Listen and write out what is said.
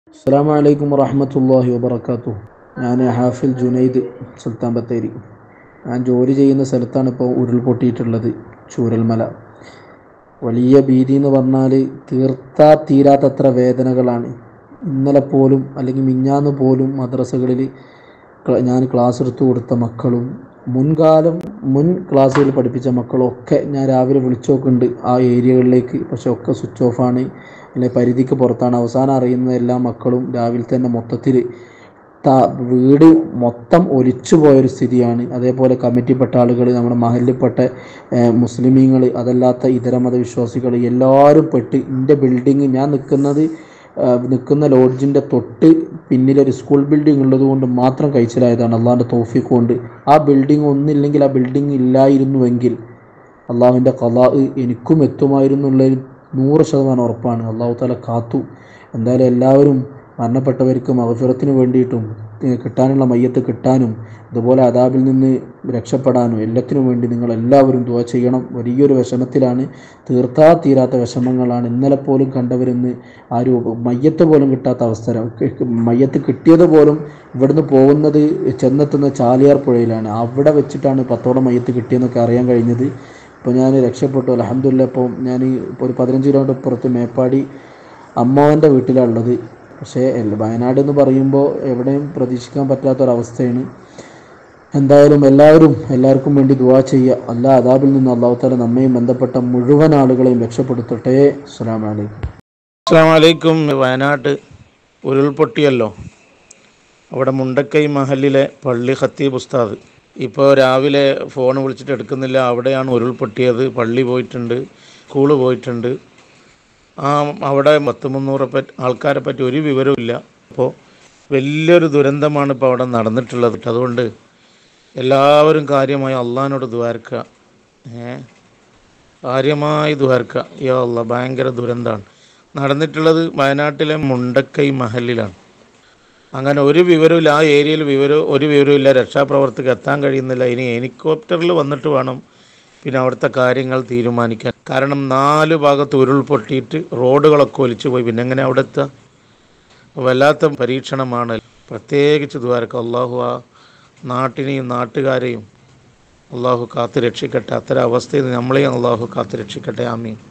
അസ്സലാമു അലൈക്കും വറഹ്മത്തുള്ളാഹി വബറകാതുഹു. ഞാൻ ഹാഫിൽ ജുനൈദ് സുൽത്താൻ ബത്തേരി. ഞാൻ ജോലി ചെയ്യുന്ന സ്ഥലത്താണ് ഇപ്പോൾ ഉരുൾപൊട്ടിയിട്ടുള്ളത്. ചൂരൽമല. വലിയ ഭീതി എന്ന് പറഞ്ഞാൽ തീർത്താൽ തീരാത്തത്ര വേദനകളാണ്. ഇന്നലെ പോലും അല്ലെങ്കിൽ മിഞ്ഞാന്ന് പോലും മദ്രസകളിൽ ഞാൻ ക്ലാസ് എടുത്തു കൊടുത്ത മക്കളും മുൻ ക്ലാസ്സുകളിൽ പഠിപ്പിച്ച മക്കളൊക്കെ ഞാൻ രാവിലെ വിളിച്ചു നോക്കുന്നുണ്ട് ആ ഏരിയകളിലേക്ക്. പക്ഷെ ഒക്കെ സ്വിച്ച് ഓഫാണ്, അല്ലെ പരിധിക്ക് പുറത്താണ്. അവസാനം അറിയുന്ന എല്ലാ മക്കളും രാവിലെ തന്നെ മൊത്തത്തിൽ വീട് മൊത്തം ഒലിച്ചു പോയൊരു സ്ഥിതിയാണ്. അതേപോലെ കമ്മിറ്റിപ്പെട്ട ആളുകൾ, നമ്മുടെ മഹല്ലിൽപ്പെട്ട മുസ്ലിമീങ്ങൾ, അതല്ലാത്ത ഇതര മതവിശ്വാസികൾ എല്ലാവരും പെട്ട് എൻ്റെ ബിൽഡിങ് ഞാൻ നിൽക്കുന്ന ലോഡ്ജിൻ്റെ തൊട്ട് പിന്നിലൊരു സ്കൂൾ ബിൽഡിംഗ് ഉള്ളത് കൊണ്ട് മാത്രം കഴിച്ചിലായതാണ്, അള്ളാഹിൻ്റെ തൗഫീഖ് കൊണ്ട്. ആ ബിൽഡിംഗ് ഒന്നില്ലെങ്കിൽ, ആ ബിൽഡിംഗ് ഇല്ലായിരുന്നുവെങ്കിൽ അള്ളാഹുവിൻ്റെ ഖളാ എനിക്കും എത്തുമായിരുന്നു എന്നുള്ളതിൽ 100% ഉറപ്പാണ്. അള്ളാഹു തആല കാത്തു. എന്തായാലും എല്ലാവരും മരണപ്പെട്ടവർക്ക് മഗ്ഫിറത്തിന് വേണ്ടിയിട്ടും കിട്ടാനുള്ള മയ്യത്ത് കിട്ടാനും അതുപോലെ അദാബിൽ നിന്ന് രക്ഷപ്പെടാനും എല്ലാത്തിനും വേണ്ടി നിങ്ങളെല്ലാവരും ദുആ ചെയ്യണം. വലിയൊരു വിഷമത്തിലാണ്, തീർത്താൽ തീരാത്ത വിഷമങ്ങളാണ്. ഇന്നലെ പോലും കണ്ടവരിന്ന് ആരും മയ്യത്ത് പോലും കിട്ടാത്ത അവസ്ഥ. മയ്യത്ത് കിട്ടിയത് പോലും ഇവിടുന്ന് പോകുന്നത് ചെന്നെത്തുന്ന ചാലിയാർ പുഴയിലാണ്. അവിടെ വെച്ചിട്ടാണ് 10ഓളം മയ്യത്ത് കിട്ടിയെന്നൊക്കെ അറിയാൻ കഴിഞ്ഞത്. ഇപ്പോൾ ഞാൻ രക്ഷപ്പെട്ടു, അൽഹംദുലില്ലാഹ്. ഇപ്പോൾ ഞാൻ ഇപ്പോൾ ഒരു 15 കിലോമീറ്റർ പുറത്ത് മേപ്പാടി അമ്മാവൻ്റെ വീട്ടിലാണ് ഉള്ളത്. പക്ഷേ വയനാട് എന്ന് പറയുമ്പോൾ എവിടെയും പ്രതീക്ഷിക്കാൻ പറ്റാത്തൊരവസ്ഥയാണ്. എന്തായാലും എല്ലാവർക്കും വേണ്ടി ദുആ ചെയ്യുക. അദാബിൽ നിന്ന് അല്ലാഹു തആല നമ്മയും ബന്ധപ്പെട്ട മുഴുവൻ ആളുകളെയും രക്ഷപ്പെടുത്തട്ടെ. അസ്സലാമു അലൈക്കും. അസ്സലാമു അലൈക്കും. വയനാട് ഉരുൾപൊട്ടിയല്ലോ. അവിടെ മുണ്ടക്കൈ മഹലിലെ പള്ളി ഖത്തീബ് ഉസ്താദ് ഇപ്പോൾ രാവിലെ ഫോൺ വിളിച്ചിട്ട് എടുക്കുന്നില്ല. അവിടെയാണ് ഉരുൾപൊട്ടിയത്. പള്ളി പോയിട്ടുണ്ട്, സ്കൂള് പോയിട്ടുണ്ട്. അവിടെ 300 ആൾക്കാരെ പറ്റി ഒരു വിവരവും ഇല്ല. അപ്പോൾ വലിയൊരു ദുരന്തമാണ് ഇപ്പോൾ അവിടെ നടന്നിട്ടുള്ളത്. അതുകൊണ്ട് എല്ലാവരും കാര്യമായി അള്ളാഹിനോട് ദ്വാരക്കുക, കാര്യമായി ദ്വാരക്കുക. യാ അല്ലാഹ്, ഭയങ്കര ദുരന്തമാണ് നടന്നിട്ടുള്ളത്. വയനാട്ടിലെ മുണ്ടക്കൈ മഹലിലാണ്. അങ്ങനെ ഒരു വിവരമില്ല, ആ ഏരിയയിൽ ഒരു വിവരമില്ല. രക്ഷാപ്രവർത്തകർക്ക് എത്താൻ കഴിയുന്നില്ല. ഇനി ഹെലികോപ്റ്ററിൽ വന്നിട്ട് വേണം പിന്നെ അവിടുത്തെ കാര്യങ്ങൾ തീരുമാനിക്കാൻ. കാരണം 4 ഭാഗത്ത് ഉരുൾപൊട്ടിയിട്ട് റോഡുകളൊക്കെ ഒലിച്ചു പോയി. പിന്നെ എങ്ങനെ അവിടെ എത്തുക? വല്ലാത്ത പരീക്ഷണമാണ്. പ്രത്യേകിച്ച് ദ്വാരക്ക. അള്ളാഹു ആ നാട്ടിനെയും നാട്ടുകാരെയും അള്ളാഹു കാത്തു രക്ഷിക്കട്ടെ. അത്തരം അവസ്ഥയിൽ നമ്മളെയും അള്ളാഹു കാത്തു രക്ഷിക്കട്ടെ. ആമീൻ.